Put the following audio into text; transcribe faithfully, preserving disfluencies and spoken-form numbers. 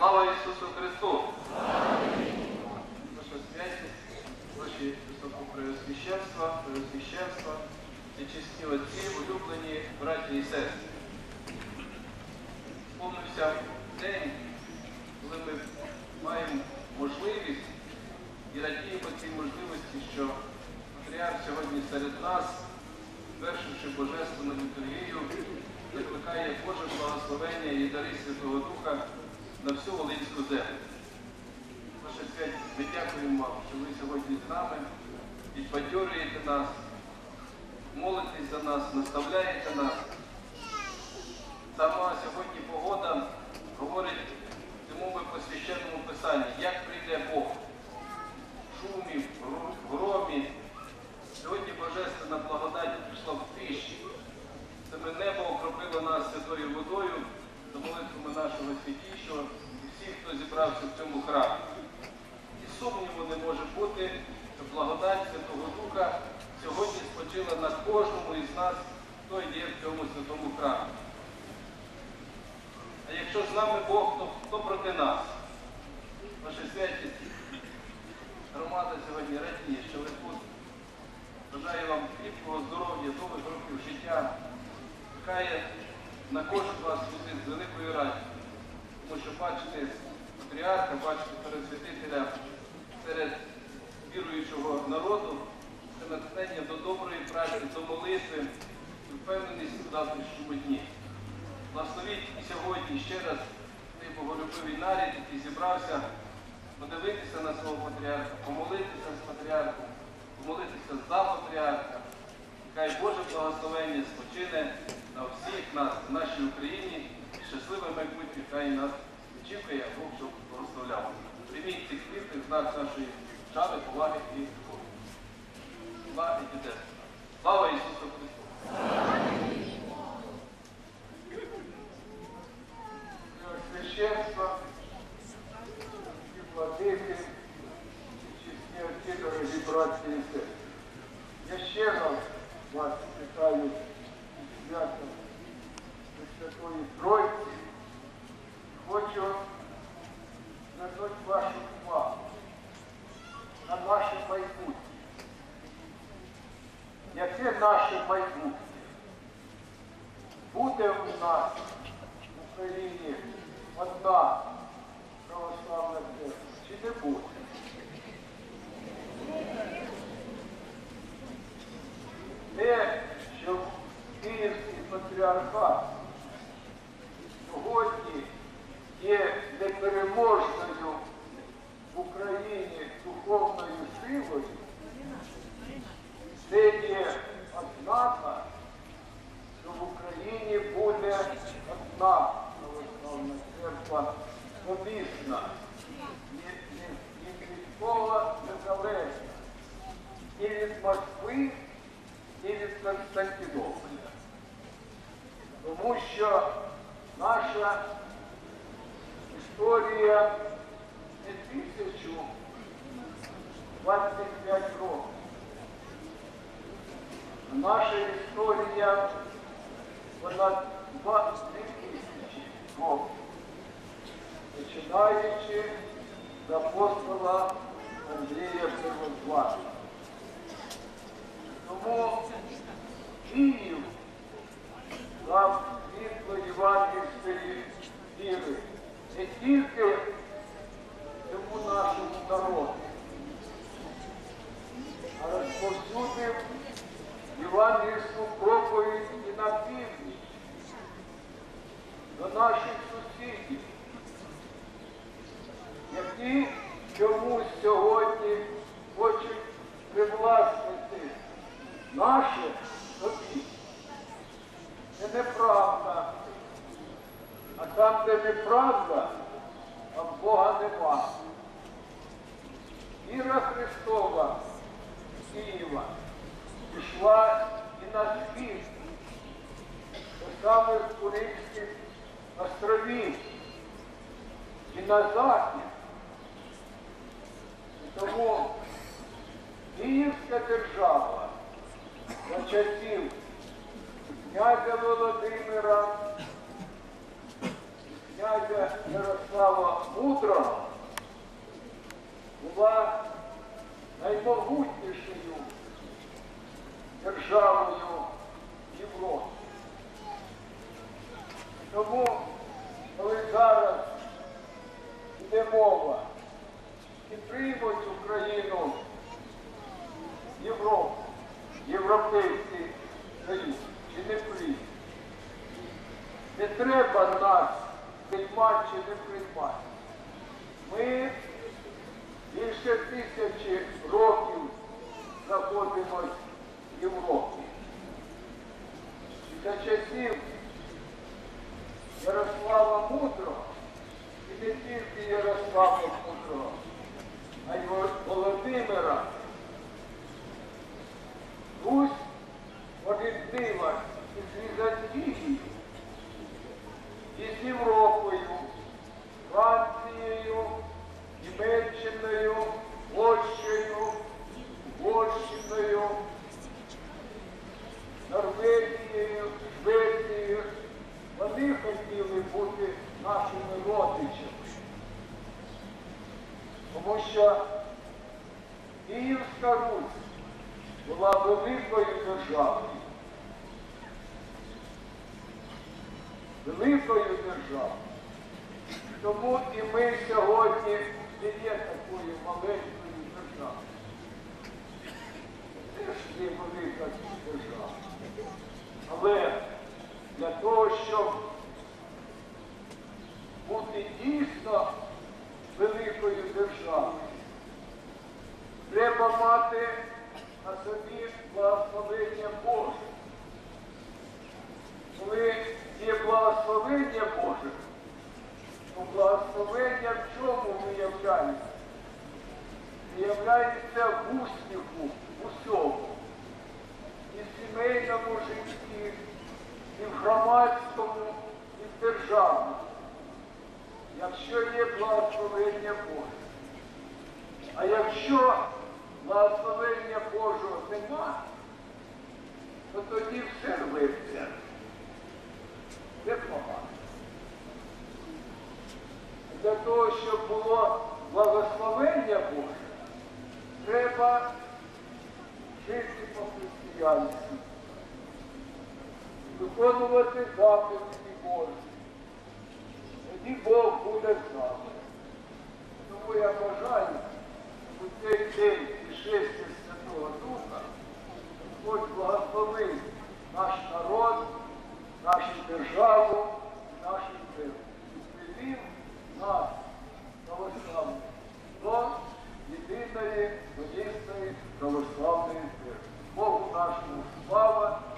Слава Ісусу Христу! Ваша святість, ваші високопреосвященства, преосвященства, і чесні отці, улюблені браті і сестри. Сповнився день, коли ми маємо можливість і радіємо цій можливості, що Патріарх сьогодні серед нас, звершивши Божественну літургію, закликає Боже благословення і дари Святого Духа на всю Волинську землю. Ваша святість, ми дякуємо вам, що ви сьогодні з нами, підбадьорюєте нас, молитесь за нас, наставляєте нас. Сама сьогодні погода говорить цьому по священному писанні, як прийде Бог. В шумі, в громі. Сьогодні Божественна благодать прийшла в тиші. Саме небо окропило нас святою водою за молитвами нашого святішого і всіх, хто зібрався в цьому храмі. І сумніву не може бути, що благодать Святого Духа сьогодні спочила на кожному із нас, хто йде в цьому святому храмі. А якщо з нами Бог, то хто проти нас? Ваша святість, громада сьогодні радіє, що ви тут. Бажаю вам кріпкого здоров'я, довгих років життя. Чекає на кожен вас візит з великою радістю. Тому що бачити Патріарха, бачити Пересвятителя серед віруючого народу, це натхнення до доброї праці, до молитви і впевненість у завтрашньому дні. Благословіть і сьогодні ще раз цей боголюбивий наряд, який зібрався, подивитися на свого Патріарха, помолитися з Патріархом, помолитися за Патріарха. Хай Боже благословення спочине на всіх нас, в нашій Україні, і щасливе майбутнє, хай нас очікує, Бог, щоб благословляв. Прийміть цих квітів, знак нашої шани, поваги і любові. Слава і чудес. Слава Ісусу Христу! Священство, і владики, і чесні отці, дорогі братці і сестри. Я ще раз вас вітаю із святом Святої Тройці. Хочу звернути вашу увагу на наше майбутнє. Яке наше майбутнє? Буде у нас в Україні одна православна церква, чи не буде? Те, що Київський патріархат сьогодні є непереможною в Україні духовною силою, це є ознака, що в Україні буде одна православна церква помісна, ні від кого незалежна, ні від Москви, ні від Константинополя. Тому що наша історія не тисячу двадцять п'ять років. Наша історія понад двадцять тисячі років, починаючи з апостола Андрія Первозваного. Тому Київ дав світло євангельської віри не тільки цьому нашому народу, а розповсюдив євангельську проповідь і на північ, до наших сусідів, які чомусь сьогодні хочуть привласнити наше собі. Це неправда. А там, де неправда, там Бога нема. Віра Христова з Києва пішла і на схід, до самих Курильських островів, і на захід. І тому Київська держава за часів князя Володимира, князя Ярослава Мудрого була наймогутнішою державою Європи. Тому, коли зараз йде мова і приймуть Україну в Європу, Європейський Союз, чи не приймуть, не треба нас приймати чи не приймати. Ми більше тисячі років знаходимося в Європі. І за часів Ярослава Мудрого, і не тільки Ярослава Мудрого, а й Володимира, Русь поріднилась із Візантією, і з Європою, Францією, Німеччиною, Польщею, Угорщиною, Норвегією, Швецією. Вони хотіли бути нашими родичами. Тому що Київська Русь була великою державою. Великою державою. Тому і ми сьогодні не є такою маленькою державою. Це ж є велика держава. Але для того, щоб бути дійсно великою державою, треба мати на собі благословення Боже. Коли є благословення Боже, то благословення в чому виявляється? Виявляється в успіху, в усьому. І в сімейному житті, і в громадському, і в державному. Якщо є благословення Боже. А якщо благословення Божого нема, то тоді все рветься. Це погано. Для того, щоб було благословення Боже, треба жити по християнству, виконувати заповіді Божі. Тоді Бог буде з нами. Тому я бажаю, у цей день пришестя Святого Духа Господь благословив наш народ, нашу державу, нашу церкву. І привів нас, православних, до єдиної, воєнної православної церкви. Богу нашому слава!